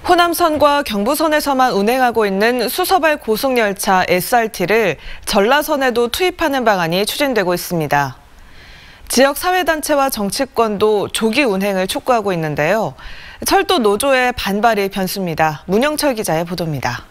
호남선과 경부선에서만 운행하고 있는 수서발 고속열차 SRT를 전라선에도 투입하는 방안이 추진되고 있습니다. 지역 사회단체와 정치권도 조기 운행을 촉구하고 있는데요. 철도 노조의 반발이 변수입니다. 문영철 기자의 보도입니다.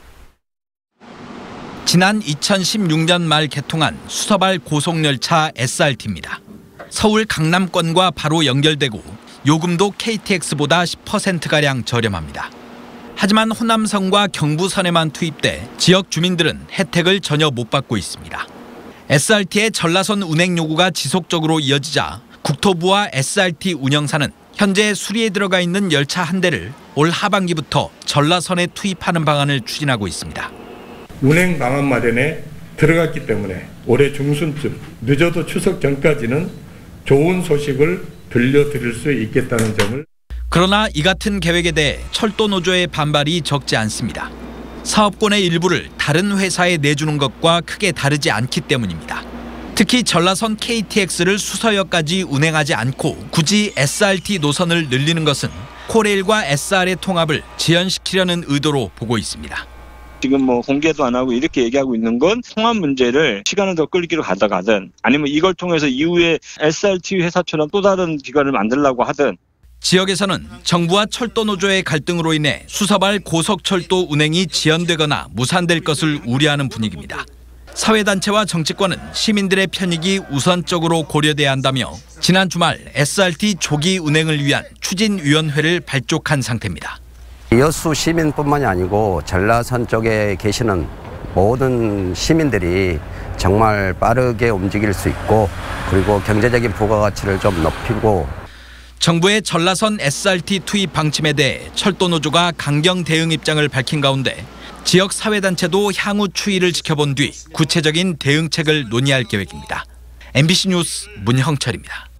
지난 2016년 말 개통한 수서발 고속열차 SRT입니다. 서울 강남권과 바로 연결되고 요금도 KTX보다 10%가량 저렴합니다. 하지만 호남선과 경부선에만 투입돼 지역 주민들은 혜택을 전혀 못 받고 있습니다. SRT의 전라선 운행 요구가 지속적으로 이어지자 국토부와 SRT 운영사는 현재 수리에 들어가 있는 열차 한 대를 올 하반기부터 전라선에 투입하는 방안을 추진하고 있습니다. 운행 방안 마련에 들어갔기 때문에 올해 중순쯤 늦어도 추석 전까지는 좋은 소식을 들려드릴 수 있겠다는 점을. 그러나 이 같은 계획에 대해 철도 노조의 반발이 적지 않습니다. 사업권의 일부를 다른 회사에 내주는 것과 크게 다르지 않기 때문입니다. 특히 전라선 KTX를 수서역까지 운행하지 않고 굳이 SRT 노선을 늘리는 것은 코레일과 SR의 통합을 지연시키려는 의도로 보고 있습니다. 지금 공개도 안 하고 이렇게 얘기하고 있는 건 통합 문제를 시간을 더 끌기로 가져가든 아니면 이걸 통해서 이후에 SRT 회사처럼 또 다른 기관을 만들려고 하든. 지역에서는 정부와 철도 노조의 갈등으로 인해 수서발 고속철도 운행이 지연되거나 무산될 것을 우려하는 분위기입니다. 사회단체와 정치권은 시민들의 편익이 우선적으로 고려돼야 한다며 지난 주말 SRT 조기 운행을 위한 추진위원회를 발족한 상태입니다. 여수 시민뿐만이 아니고 전라선 쪽에 계시는 모든 시민들이 정말 빠르게 움직일 수 있고 그리고 경제적인 부가가치를 좀 높이고. 정부의 전라선 SRT 투입 방침에 대해 철도 노조가 강경 대응 입장을 밝힌 가운데 지역 사회단체도 향후 추이를 지켜본 뒤 구체적인 대응책을 논의할 계획입니다. MBC 뉴스 문형철입니다.